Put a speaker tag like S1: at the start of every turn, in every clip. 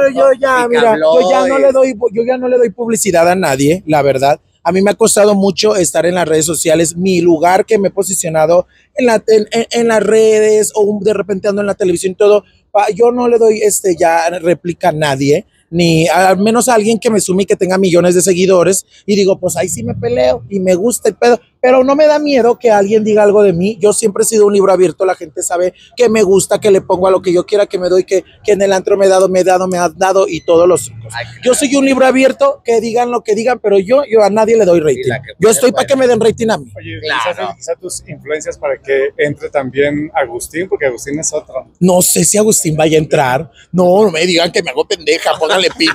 S1: pero yo ya, mira, yo ya no le doy publicidad a nadie, la verdad. A mí me ha costado mucho estar en las redes sociales, mi lugar que me he posicionado en las redes o de repente ando en la televisión y todo. Yo no le doy ya réplica a nadie, ni al menos a alguien que me sume y que tenga millones de seguidores y digo, pues ahí sí me peleo y me gusta el pedo, pero no me da miedo que alguien diga algo de mí. Yo siempre he sido un libro abierto, la gente sabe que me gusta, que le pongo a lo que yo quiera, que me doy, que en el antro me has dado y todos los trucos. Ay, claro. Yo soy un libro abierto, que digan lo que digan, pero yo a nadie le doy rating. Yo estoy para que me den rating a mí.
S2: Oye, quizás tus influencias para que entre también Agustín, porque Agustín es otro.
S1: No sé si Agustín vaya a entrar. No me digan que me hago pendeja, póngale pip.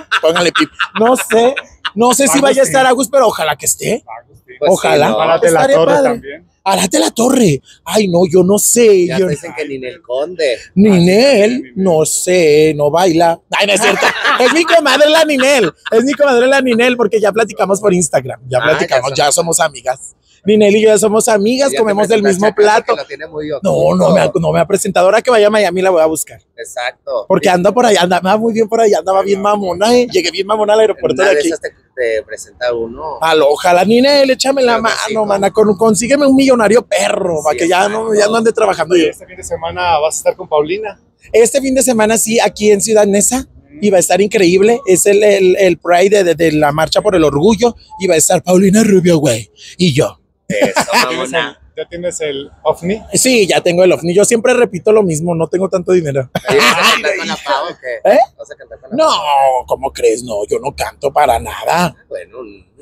S1: No sé si vaya a estar Agus, pero ojalá que esté.
S2: Pues
S1: ojalá.
S2: Sí, no. Párate la torre padre. También.
S1: Párate la torre. Ay, no, yo no sé.
S3: Ya dicen que Ninel Conde.
S1: Ninel, no sé, no baila. Ay, no es cierto. Es mi comadre la Ninel, porque ya platicamos por Instagram. Ya somos amigas. Ninel y yo ya somos amigas, comemos del mismo plato. No me ha presentado. Ahora que vaya a Miami la voy a buscar.
S3: Exacto.
S1: Porque anda por allá, andaba muy bien por allá, andaba bien mamona, Llegué bien mamona al aeropuerto de aquí.
S3: Te presenta uno.
S1: Ojalá, Ninel, échame la mano, mana, consígueme un millonario perro, para que ya no ande trabajando yo.
S2: Este fin de semana vas a estar con Paulina.
S1: Este fin de semana sí, aquí en Ciudad Neza. Y va a estar increíble, es el Pride de la Marcha por el Orgullo, y va a estar Paulina Rubio, güey, y yo.
S3: Eso, mamona.
S2: ¿Ya tienes el OVNI?
S1: Sí, ya tengo el OVNI. Yo siempre repito lo mismo, no tengo tanto dinero.
S3: ¿Vas a cantar con la Pau o qué? ¿Vas a cantar con la Pau?
S1: No, ¿cómo crees? No, yo no canto para nada.
S3: Bueno,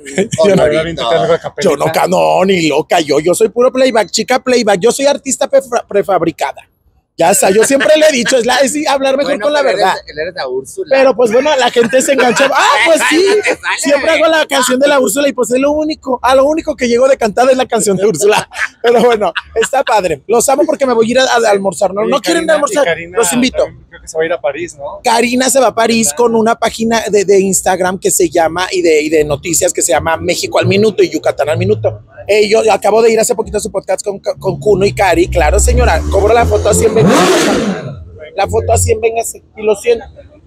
S1: yo no canto, ni loca. Yo soy puro playback, chica playback. Yo soy artista prefabricada. Ya está, yo siempre le he dicho, es hablar mejor con la verdad.
S3: Él eres la Úrsula.
S1: Pero pues bueno, la gente se engancha. Pues sí, siempre hago la canción de la Úrsula y pues es lo único que llego de cantar es la canción de Úrsula. Pero bueno, está padre. Los amo porque me voy a ir a almorzar. No quieren almorzar, los invito.
S2: Creo que se va a ir a París, ¿no?
S1: Karina se va a París con una página de Instagram que se llama y de noticias que se llama México al Minuto y Yucatán al Minuto. Yo acabo de ir hace poquito a su podcast con Kuno y Cari. Claro, señora, cobro la foto a 100 veces. La foto a 100, véngase, y lo siento.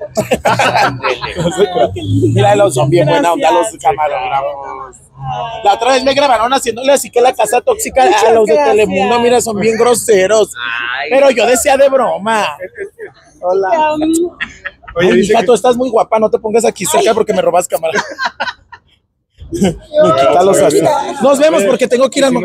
S1: Mira, son bien buena onda los camarógrafos. La otra vez me grabaron haciéndole así que la casa tóxica a los de Telemundo, mira, son bien groseros. Pero yo decía de broma. Hola. Oye, hija, tú estás muy guapa, no te pongas aquí cerca porque me robas cámara. Me quita los asientos. Nos vemos porque tengo que ir al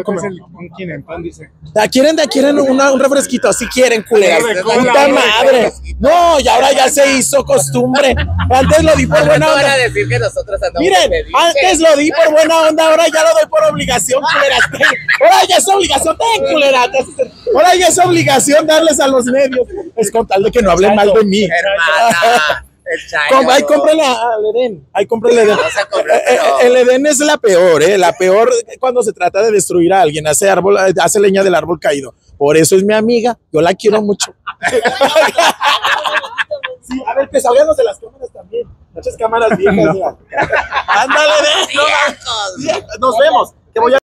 S1: ¿Quieren un refresquito? Si quieren, culeras. Puta madre. No, y ahora ya se hizo costumbre. Antes lo di por buena onda. Miren, antes lo di por buena onda, ahora ya lo doy por obligación, culeras. Ahora ya es obligación, culeras. Ahora ya es obligación darles a los medios. Es con tal de que no hablen mal de mí.
S3: Hermana.
S1: Ahí cómprale al Edén. Ahí cómprale el Edén. El Edén es la peor, la peor cuando se trata de destruir a alguien. Hace leña del árbol caído. Por eso es mi amiga. Yo la quiero mucho. Sí, a ver, que salgamos de las cámaras también. Muchas cámaras viejas. Ándale, Edén. Nos vemos. Que voy a